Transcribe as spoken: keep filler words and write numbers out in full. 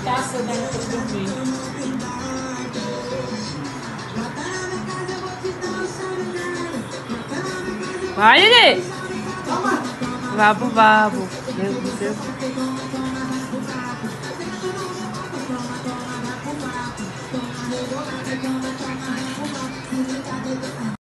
taça dela pra dormir. Vai, Lili! Vabo, vabo. Meu Deus.